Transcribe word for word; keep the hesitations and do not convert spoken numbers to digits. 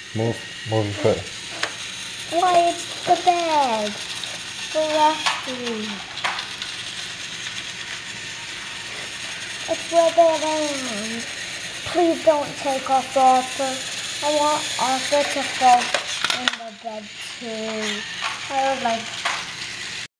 Move, move your foot. Why, it's the bed. The rescue. It's where they land. Please don't take off Arthur. I want Arthur to fall in the bed too. I would like